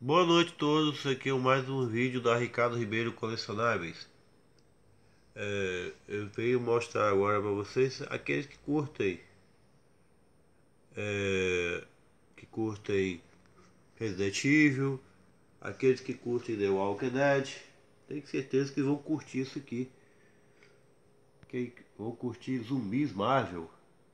Boa noite a todos, aqui é mais um vídeo da Ricardo Ribeiro Colecionáveis. Eu venho mostrar agora para vocês aqueles que curtem Resident Evil, aqueles que curtem The Walking Dead. Tenho certeza que vão curtir isso aqui, que vão curtir Zumbis Marvel,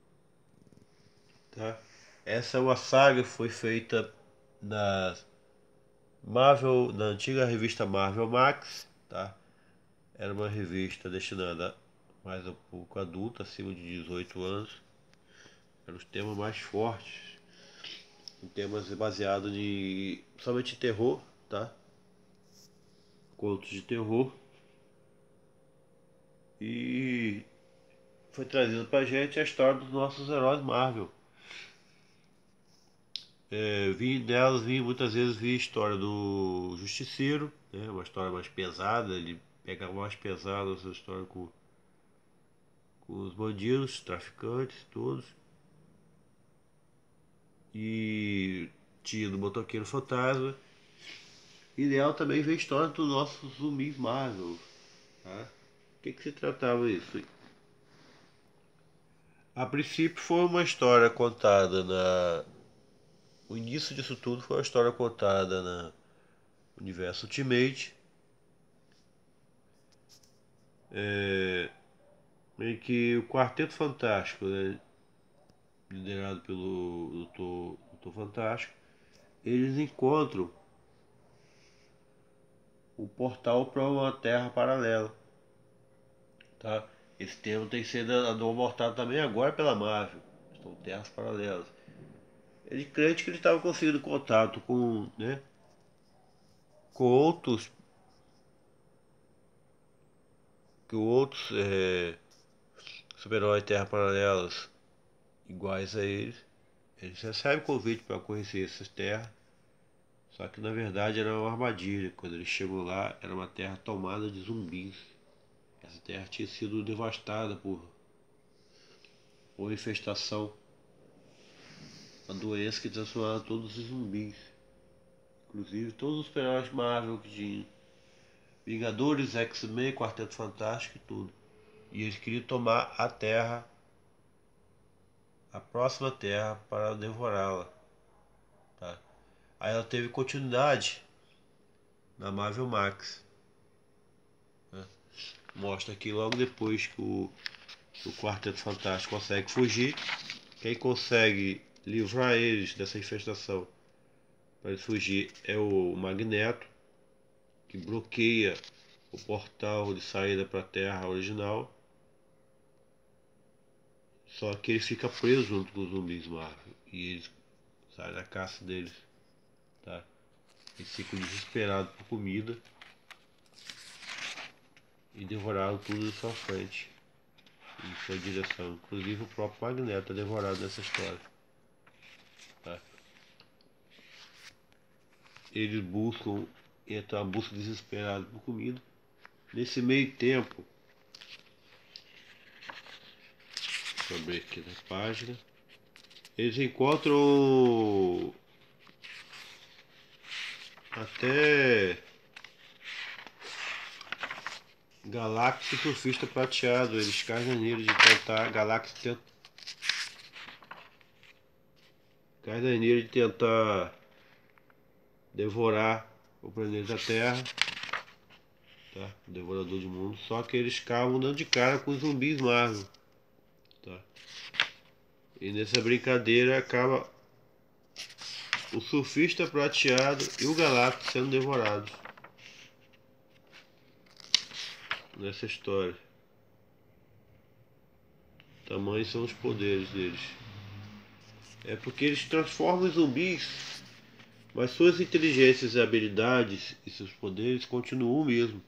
tá? Essa é uma saga que foi feita na Marvel, na antiga revista Marvel Max, tá? Era uma revista destinada mais um pouco adulta, acima de 18 anos. Eram os temas mais fortes, em temas baseados em somente terror, tá? Contos de terror. E foi trazido pra gente a história dos nossos heróis Marvel. Muitas vezes vi a história do Justiceiro, né? Uma história mais pesada, ele pegava mais pesado essa história com os bandidos, traficantes, todos. E tinha do Motoqueiro Fantasma. Ideal também ver a história dos nossos zumbis Marvel. Tá? O que se tratava isso? A princípio foi uma história contada na. O início disso tudo foi uma história contada na Universo Ultimate, em que o Quarteto Fantástico, né, liderado pelo Doutor Fantástico, eles encontram o portal para uma terra paralela. Tá? Esse termo tem sido abordado também agora pela Marvel. São terras paralelas. Ele crente que ele estava conseguindo contato com, né, com outros super-heróis terra paralelas iguais a eles. Eles recebem convite para conhecer essas terras. Só que na verdade era uma armadilha. Quando eles chegam lá, era uma terra tomada de zumbis. Essa terra tinha sido devastada por infestação, uma doença que transformava todos os zumbis. Inclusive todos os super-heróis Marvel que tinham. Vingadores, X-Men, Quarteto Fantástico e tudo. E eles queriam tomar a Terra, a próxima Terra, para devorá-la. Tá? Aí ela teve continuidade na Marvel Max. Né? Mostra que logo depois que o Quarteto Fantástico consegue fugir, quem consegue livrar eles dessa infestação para eles fugir é o Magneto, que bloqueia o portal de saída para a Terra original. Só que ele fica preso junto com os zumbis Marvel e eles saem da caça deles, tá? Eles ficam desesperados por comida e devoraram tudo em sua frente, em sua direção. Inclusive o próprio Magneto é devorado nessa história, tá? Eles entram a busca desesperada por comida. Nesse meio tempo, deixa eu abrir aqui na página, eles encontram até Galactus e Surfista Prateado. Eles caem nele de tentar. Cai nele de tentar devorar o planeta Terra, tá? O devorador de mundo. Só que eles acabam dando de cara com os zumbis Marvel, tá? E nessa brincadeira acaba o Surfista Prateado e o Galactus sendo devorados nessa história. Tamanhos são os poderes deles. É porque eles transformam os zumbis, mas suas inteligências e habilidades e seus poderes continuam o mesmo.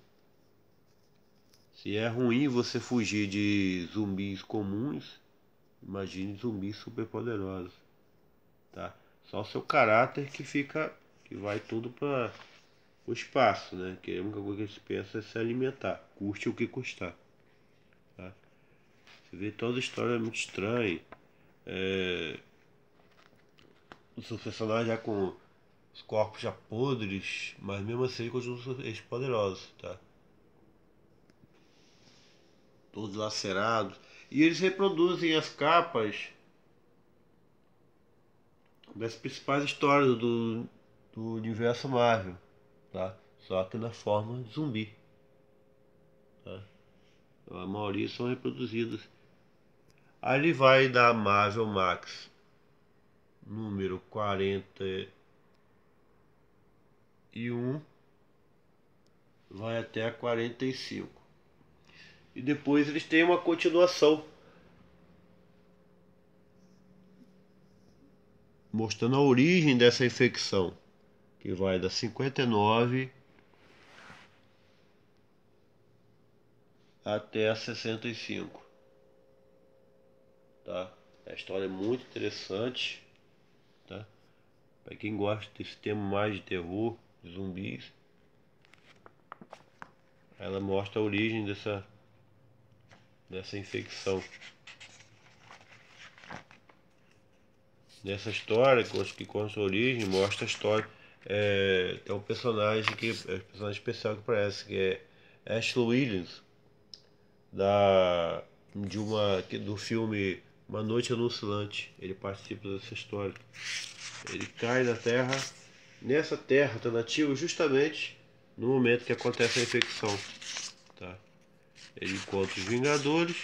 Se é ruim você fugir de zumbis comuns, imagine zumbis superpoderosos, tá? Só o seu caráter que vai tudo para o espaço, né? Que a única coisa que eles pensam é se alimentar, custe o que custar, tá? Você vê toda a história é muito estranha. O seu personagem já com os corpos já podres, mas mesmo assim eles continuam poderosos, tá? Todos lacerados. E eles reproduzem as capas das principais histórias do universo Marvel, tá? Só que na forma de zumbi, tá? Então, a maioria são reproduzidas. Aí ele vai da Marvel Max número 41, vai até a 45. E depois eles têm uma continuação mostrando a origem dessa infecção, que vai da 59 até a 65, tá? A história é muito interessante, tá? Para quem gosta desse tema mais de terror, de zumbis, ela mostra a origem dessa infecção. Nessa história, que conta a origem, mostra a história. Tem um personagem personagem especial que aparece, que é Ashley Williams, do filme Uma Noite Alucinante. Ele participa dessa história. Ele cai na Terra, nessa Terra alternativa, justamente no momento que acontece a infecção, tá? Ele encontra os Vingadores.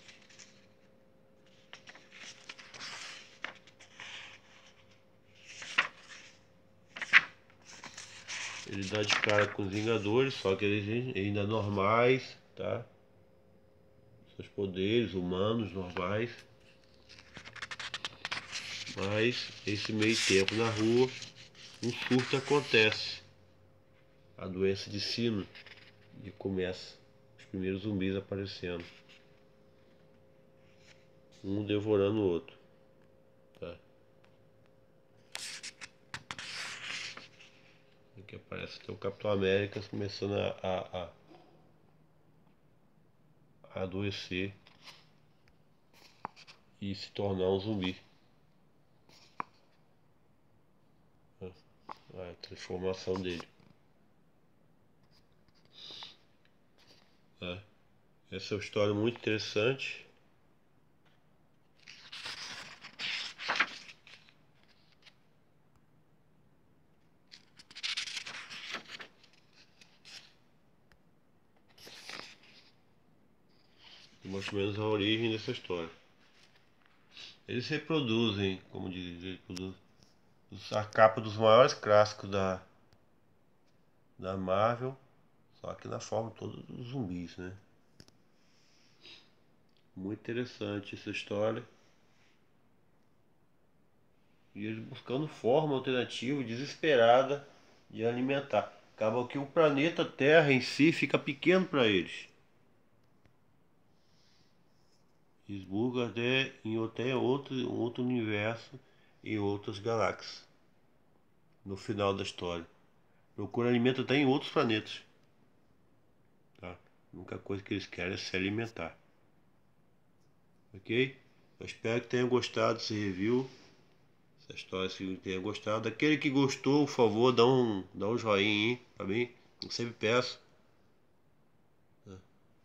Ele dá de cara com os Vingadores, só que eles ainda normais, tá? Seus poderes humanos normais. Mas esse meio tempo na rua, um surto acontece. A doença de sino. E começa os primeiros zumbis aparecendo. Um devorando o outro. Tá? Aqui aparece até o Capitão América começando a adoecer e se tornar um zumbi. A transformação dele. Essa é uma história muito interessante. E mais ou menos a origem dessa história. Eles reproduzem, como diz, a capa dos maiores clássicos da Marvel, só que na forma toda dos zumbis, né? Muito interessante essa história. E eles buscando forma alternativa, desesperada de alimentar. Acaba que o planeta Terra em si fica pequeno para eles. Eles buscam até em outro universo, em outras galáxias. No final da história. Procura alimento até em outros planetas. Tá? A única coisa que eles querem é se alimentar. Ok? Eu espero que tenham gostado desse review. Essa história, se tenha gostado. Aquele que gostou, por favor, dá um joinha aí pra mim. Eu sempre peço. Né?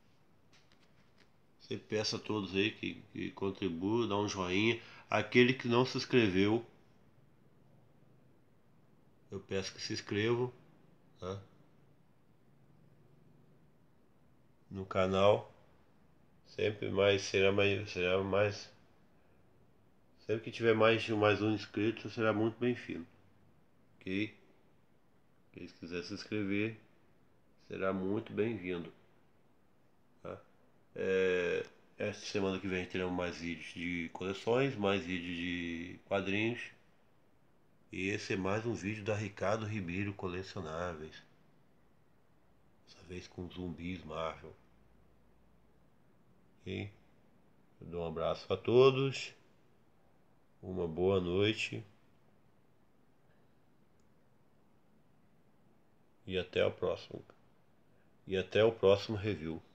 Sempre peço a todos aí que contribuam, dá um joinha. Aquele que não se inscreveu, eu peço que se inscrevam, tá? No canal. Sempre mais, será mais. Sempre que tiver mais um inscrito, será muito bem-vindo. Ok? Quem quiser se inscrever, será muito bem-vindo. Tá? Esta semana que vem teremos mais vídeos de coleções, mais vídeos de quadrinhos. E esse é mais um vídeo da Ricardo Ribeiro Colecionáveis. Dessa vez com zumbis Marvel. Ok? Eu dou um abraço a todos. Uma boa noite. E até a próxima. E até o próximo review.